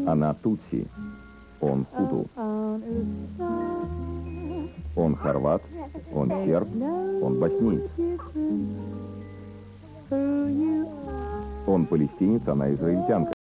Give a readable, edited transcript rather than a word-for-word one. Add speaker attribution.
Speaker 1: Она тутси, он хуту. Он хорват, он серб, он боснийц. Он палестинец, она израильтянка.